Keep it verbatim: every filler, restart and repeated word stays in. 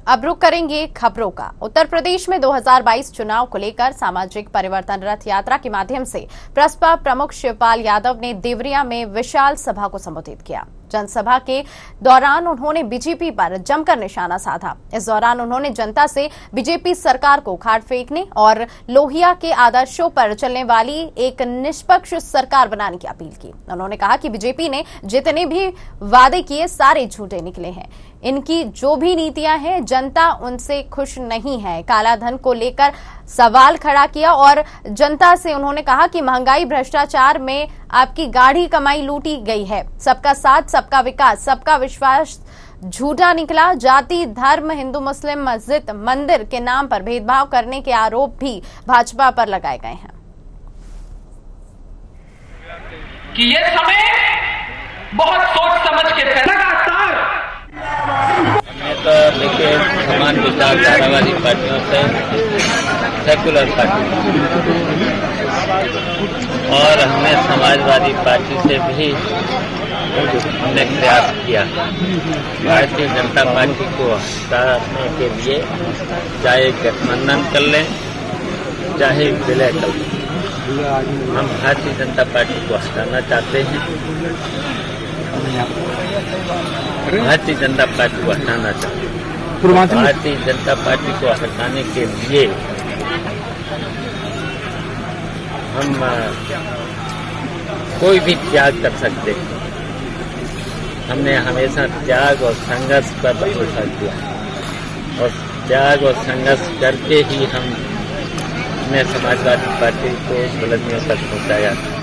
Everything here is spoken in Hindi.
अब रुक करेंगे खबरों का। उत्तर प्रदेश में दो हज़ार बाईस चुनाव को लेकर सामाजिक परिवर्तन रथ यात्रा के माध्यम से प्रसपा प्रमुख शिवपाल यादव ने देवरिया में विशाल सभा को संबोधित किया। जनसभा के दौरान उन्होंने बीजेपी पर जमकर निशाना साधा। इस दौरान उन्होंने जनता से बीजेपी सरकार को उखाड़ फेंकने और लोहिया के आदर्शों पर चलने वाली एक निष्पक्ष सरकार बनाने की अपील की। उन्होंने कहा कि बीजेपी ने जितने भी वादे किए सारे झूठे निकले हैं। इनकी जो भी नीतियां हैं जनता उनसे खुश नहीं है। काला धन को लेकर सवाल खड़ा किया और जनता से उन्होंने कहा कि महंगाई, भ्रष्टाचार में आपकी गाढ़ी कमाई लूटी गई है। सबका साथ, सबका विकास, सबका विश्वास झूठा निकला। जाति, धर्म, हिंदू मुस्लिम, मस्जिद, मंदिर के नाम पर भेदभाव करने के आरोप भी भाजपा पर लगाए गए हैं। कि ये समय बहुत सोच समझ के लगातार हमने तो देखिए समान विचारधारा वाली पार्टियों से सेकुलर पार्टी और हमने समाजवादी पार्टी से भी हमने प्रयास किया। भारतीय जनता पार्टी को हटाने के लिए चाहे गठबंधन कर लें चाहे विलय कर लें, हम भारतीय जनता पार्टी को हटाना चाहते हैं। भारतीय जनता पार्टी को हटाना चाहते हैं। भारतीय जनता पार्टी को हटाने के लिए हम कोई भी त्याग कर सकते हैं। हमने हमेशा त्याग और संघर्ष पर भरोसा किया और त्याग और संघर्ष करके ही हम ने समाजवादी पार्टी को बुलंदियों तक पहुंचाया।